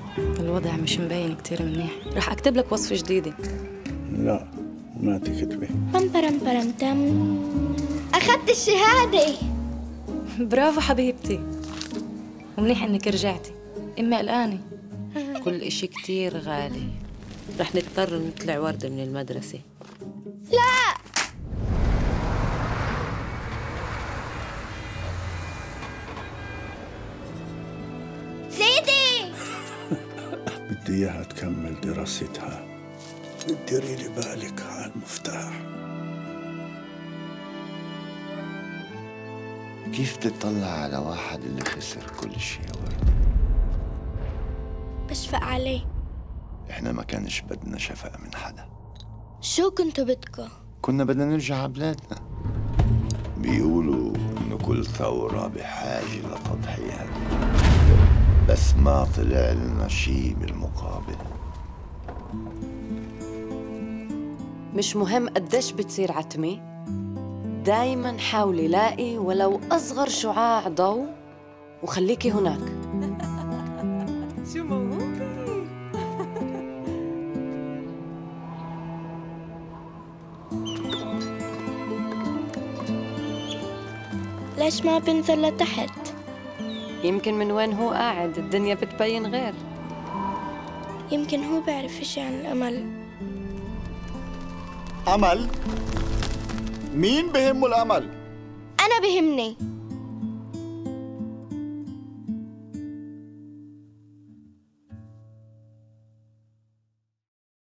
الوضع مش مبين كتير منيح، رح أكتب لك وصفة جديدة. لا ما تكتبي. بم برم برم تم. أخذت الشهادة. برافو حبيبتي، ومنيح إنك رجعتي. أمي قلقانة. كل إشي كتير غالي، رح نضطر نطلع وردة من المدرسة. لا. سيدي. بدي إياها تكمل دراستها، ديري لي بالك على المفتاح. كيف بتطلع على واحد اللي خسر كل شيء يا ورد؟ بشفق عليه. احنا ما كانش بدنا شفقة من حدا. شو كنتوا بدكم؟ كنا بدنا نرجع على بلادنا. بيقولوا إنه كل ثورة بحاجة لتضحيات، بس ما طلع لنا شيء بالمقابل. مش مهم قديش بتصير عتمة، دايماً حاولي لاقي ولو أصغر شعاع ضوء وخليكي هناك. شو موهوبة. ليش ما بنزل لتحت؟ يمكن من وين هو قاعد الدنيا بتبين غير. يمكن هو بيعرف إشي عن الأمل. أمل؟ مين بهمه الأمل؟ أنا بهمني.